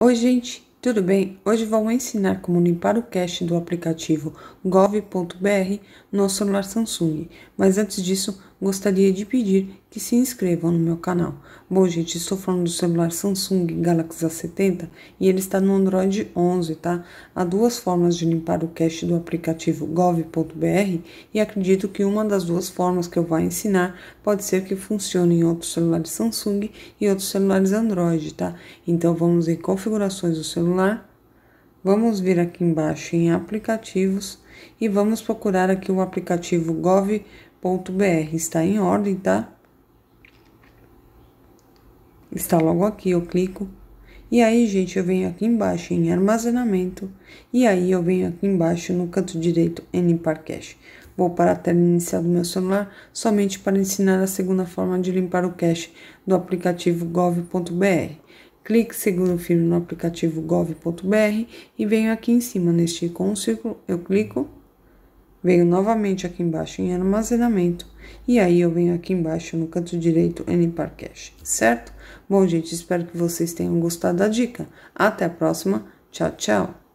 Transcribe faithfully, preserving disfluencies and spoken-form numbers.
Oi gente, tudo bem? Hoje vamos ensinar como limpar o cache do aplicativo gov ponto br no celular Samsung, mas antes disso gostaria de pedir que se inscrevam no meu canal. Bom gente, estou falando do celular Samsung Galaxy A setenta e ele está no Android onze, tá? Há duas formas de limpar o cache do aplicativo gov ponto br e acredito que uma das duas formas que eu vou ensinar pode ser que funcione em outros celulares Samsung e outros celulares Android, tá? Então vamos em configurações do celular, vamos vir aqui embaixo em aplicativos e vamos procurar aqui o aplicativo gov ponto br, está em ordem, tá? Está logo aqui, eu clico. E aí, gente, eu venho aqui embaixo em armazenamento. E aí, eu venho aqui embaixo no canto direito em limpar cache. Vou para a tela inicial do meu celular, somente para ensinar a segunda forma de limpar o cache do aplicativo gov ponto br. Clique seguro firme no aplicativo gov ponto br e venho aqui em cima neste com um círculo, eu clico. Venho novamente aqui embaixo em armazenamento. E aí, eu venho aqui embaixo no canto direito em limpar cache, certo? Bom, gente, espero que vocês tenham gostado da dica. Até a próxima. Tchau, tchau.